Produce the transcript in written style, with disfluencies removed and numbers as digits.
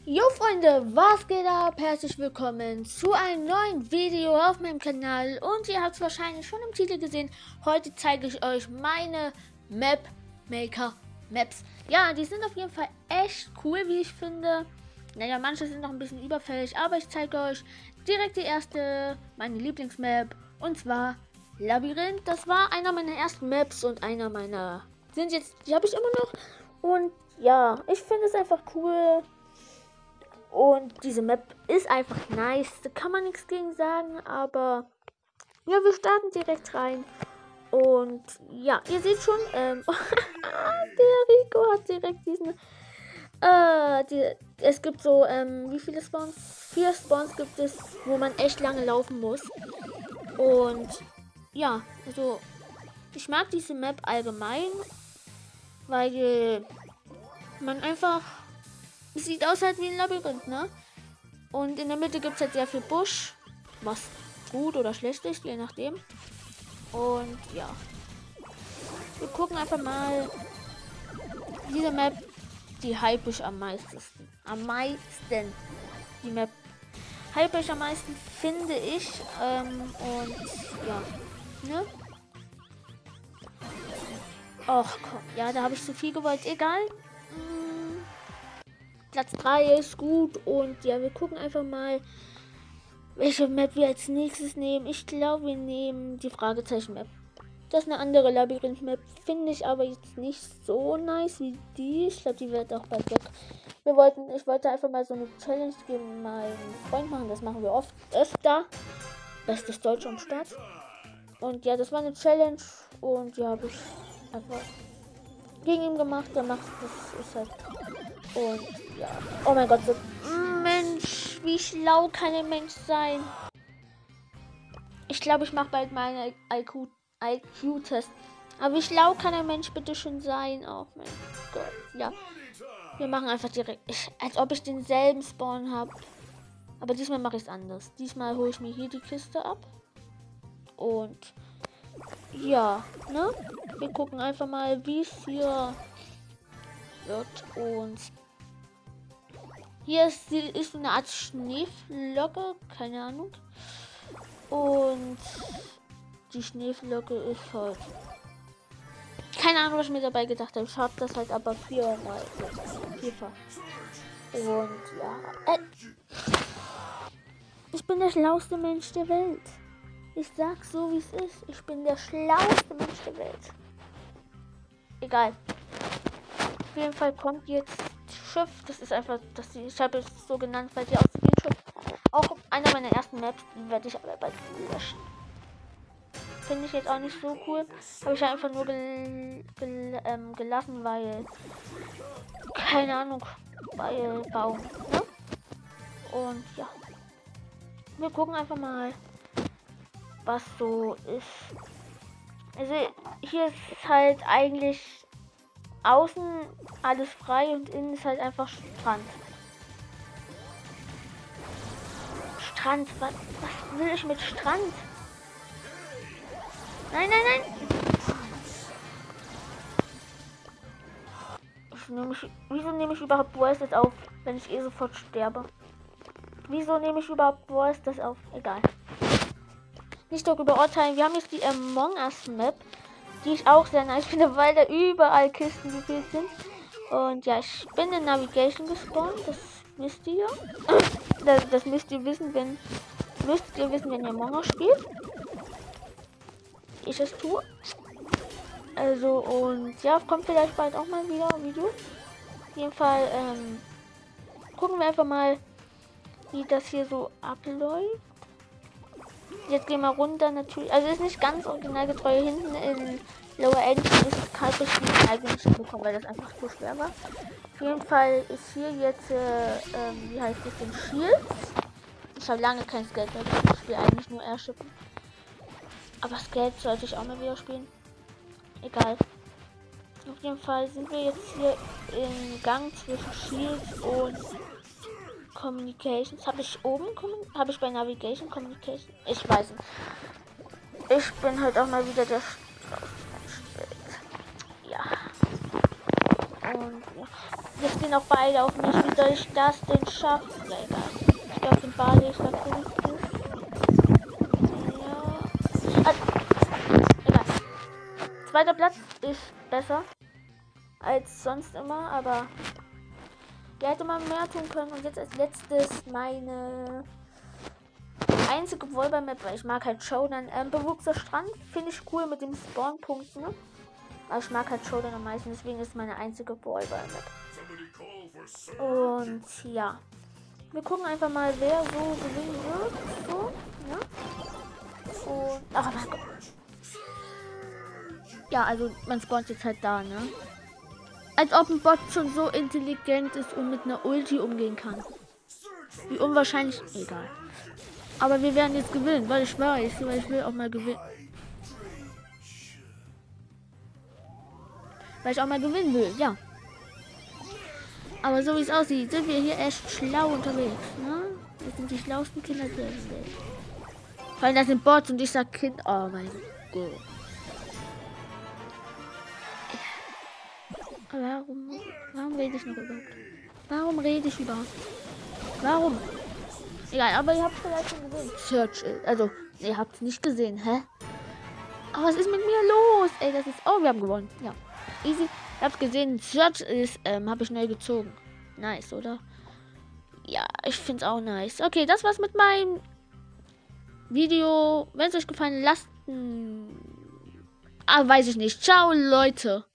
Jo Freunde, was geht ab? Herzlich willkommen zu einem neuen Video auf meinem Kanal und ihr habt es wahrscheinlich schon im Titel gesehen. Heute zeige ich euch meine Map Maker Maps. Ja, die sind auf jeden Fall echt cool, wie ich finde. Naja, manche sind noch ein bisschen überfällig, aber ich zeige euch direkt die erste, meine Lieblingsmap, und zwar Labyrinth. Das war einer meiner ersten Maps und einer meiner die habe ich immer noch. Und ja, ich finde es einfach cool. Und diese Map ist einfach nice. Da kann man nichts gegen sagen. Aber ja, wir starten direkt rein. Und ja, ihr seht schon, der Rico hat direkt diesen. Es gibt so, wie viele Spawns? 4 Spawns gibt es, wo man echt lange laufen muss. Und ja, also ich mag diese Map allgemein, weil man einfach. Es sieht aus halt wie ein Labyrinth, ne? Und in der Mitte gibt es halt sehr viel Busch, was gut oder schlecht ist, je nachdem. Und ja, wir gucken einfach mal. Diese Map, die hype ich am meisten. Die Map hype ich am meisten, finde ich. Und ja, ne? Och komm, ja, da habe ich zu viel gewollt. Egal. Platz 3 ist gut und ja, wir gucken einfach mal, welche Map wir als nächstes nehmen. Ich glaube, wir nehmen die Fragezeichen-Map. Das ist eine andere Labyrinth-Map, finde ich aber jetzt nicht so nice wie die. Ich glaube, die wird auch bald weg. Ich wollte einfach mal so eine Challenge gegen meinen Freund machen. Das machen wir oft öfter. Bestes Deutsch am Start. Und ja, das war eine Challenge und ja, habe ich einfach gegen ihn gemacht. Der macht das ist halt. Und ja. Oh mein Gott, so. Mensch, wie schlau kann ein Mensch sein? Ich glaube, ich mache bald meinen IQ-Test. Aber wie schlau kann ein Mensch bitte schon sein? Oh mein Gott. Ja. Wir machen einfach direkt. Als ob ich denselben Spawn habe. Aber diesmal mache ich es anders. Diesmal hole ich mir hier die Kiste ab. Und ja, ne? Wir gucken einfach mal, wie es hier wird. Und hier ist eine Art Schneeflocke, keine Ahnung. Und die Schneeflocke ist halt. Keine Ahnung, was ich mir dabei gedacht habe. Ich habe das halt aber vierfach. Und ja. Ich bin der schlauste Mensch der Welt. Ich sag so, wie es ist. Ich bin der schlauste Mensch der Welt. Egal. Auf jeden Fall kommt jetzt Schiff. Das ist einfach, ich habe es so genannt, weil die aussieht wie ein Schiff. Auch einer meiner ersten Maps, die werde ich aber bald löschen. Finde ich jetzt auch nicht so cool. Habe ich einfach nur gelassen, weil. Keine Ahnung. Weil Baum. Ne? Und ja. Wir gucken einfach mal, was so ist. Also hier ist halt eigentlich außen alles frei und innen ist halt einfach Strand. Strand, was will ich mit Strand? Nein, nein, nein! Wieso nehme ich überhaupt Voices auf, wenn ich eh sofort sterbe? Wieso nehme ich überhaupt Voices auf? Egal. Nicht darüber urteilen. Wir haben jetzt die Among Us Map, die ich auch sehr nice finde, weil da überall Kisten gefehlt sind. Und ja, ich bin in Navigation gespawnt. Das wisst ihr. Das müsst ihr wissen, wenn ihr Among Us spielt. Ich es tue. Also, und ja, kommt vielleicht bald auch mal wieder ein Video. Auf jeden Fall, gucken wir einfach mal, wie das hier so abläuft. Jetzt gehen wir runter natürlich. Also ist nicht ganz originalgetreu. Hinten in Lower End ist kalt eigentlich nicht bekommen, weil das einfach zu schwer war. Auf jeden Fall ist hier jetzt, wie heißt das denn? Shields. Ich habe lange kein Skate mehr. Ich spiele eigentlich nur Airshippen. Aber Skate sollte ich auch mal wieder spielen. Egal. Auf jeden Fall sind wir jetzt hier im Gang zwischen Shields und Communications. Habe ich oben? Habe ich bei Navigation Communication? Ich weiß nicht. Ich bin halt auch mal wieder der schlauste Mensch der Welt. Ja. Und ja. Jetzt gehen auch beide auf mich. Wie soll ich das denn schaffen? Ja, egal. Ich glaube, den Ball ist da wenigstens. Ja. Egal. Zweiter Platz ist besser als sonst immer, aber ja, hätte man mehr tun können. Und jetzt als letztes meine einzige Volleyball-Map, weil ich mag halt Showdown. Bewuchster Strand finde ich cool mit dem Spawn-Punkten. Ne? Aber ich mag halt Showdown am meisten, deswegen ist meine einzige Volleyball-Map. Und ja, wir gucken einfach mal, wer so gewinnen wird. So, ja. Und, ach mein Gott. Ja, also man spawnt jetzt halt da, ne? Als ob ein Bot schon so intelligent ist und mit einer Ulti umgehen kann. Wie unwahrscheinlich, egal. Aber wir werden jetzt gewinnen, weil ich weiß, weil ich will auch mal gewinnen. Weil ich auch mal gewinnen will, ja. Aber so wie es aussieht, sind wir hier echt schlau unterwegs, ne? Wir sind die schlauesten Kinder der Welt. Vor allem das sind Bots und ich sag Kind. Oh mein Gott. Warum rede ich noch überhaupt? Warum rede ich überhaupt? Warum? Egal, aber ihr habt vielleicht schon gesehen. Search, also, ihr habt es nicht gesehen, hä? Aber was ist mit mir los? Ey, das ist... Oh, wir haben gewonnen. Ja, easy. Ich hab's gesehen, Search ist, habe ich neu gezogen. Nice, oder? Ja, ich find's auch nice. Okay, das war's mit meinem Video. Wenn es euch gefallen, lasst... weiß ich nicht. Ciao, Leute.